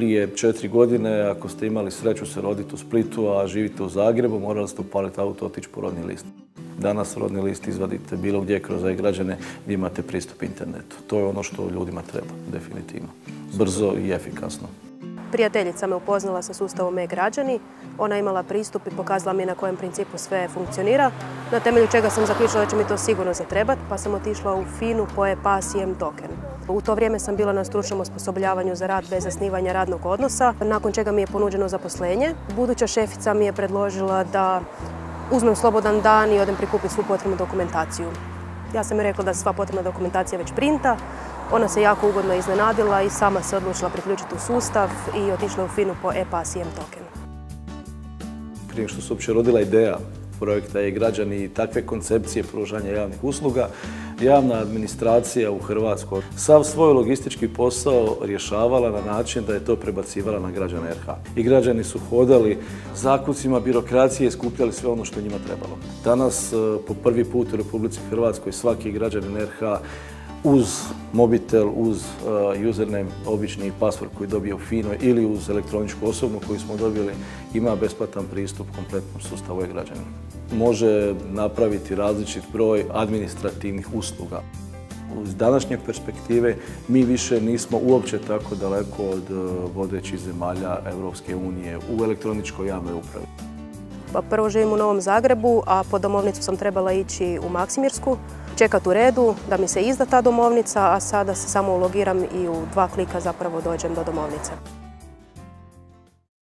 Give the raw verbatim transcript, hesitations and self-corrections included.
Prije četiri godine, ako ste imali sreću se roditi u Splitu, a živite u Zagrebu, morali ste upaliti auto, otići po rodni list. Danas rodni list izvadite bilo gdje kroz e-građane gdje imate pristup internetu. To je ono što ljudima treba, definitivno. Brzo i efikasno. Prijateljica me upoznala sa sustavom e-građani. Ona je imala pristup i pokazala mi na kojem principu sve funkcionira, na temelju čega sam zaključila da će mi to sigurno zatrebat, pa sam otišla u FINA-u po e-pas i M-token. U to vrijeme sam bila na stručnom osposobljavanju za rad bez zasnivanja radnog odnosa, nakon čega mi je ponuđeno zaposlenje. Buduća šefica mi je predložila da uzmem slobodan dan i odem prikupiti svu potrebnu dokumentaciju. Ja sam joj rekla da sva potrebna dokumentacija već printa. Ona se jako ugodno iznenadila i sama se odlučila priključiti u sustav i otišla u FINA-u po e-pas i M-token. Prije što se uopće rodila ideja projekta e-građani i takve koncepcije pružanja javnih usluga, javna administracija u Hrvatskoj sav svoj logistički posao rješavala na način da je to prebacivala na građane R H. I građani su hodali zakucima birokracije i skupljali sve ono što je njima trebalo. Danas po prvi put u Republici Hrvatskoj svaki građanin R H uz mobitel, uz uh, username, obični password koji dobije u FINA-i ili uz elektroničku osobnu koju smo dobili, ima besplatan pristup kompletnom sustavu e-građana. Može napraviti različit broj administrativnih usluga. Iz današnje perspektive mi više nismo uopće tako daleko od uh, vodećih zemalja Europske unije u elektroničkoj javnoj upravi. Pa prvo živim u Novom Zagrebu, a po domovnicu sam trebala ići u Maksimirsku, čekati u redu da mi se izda ta domovnica, a sada se samo ulogiram i u dva klika zapravo dođem do domovnice.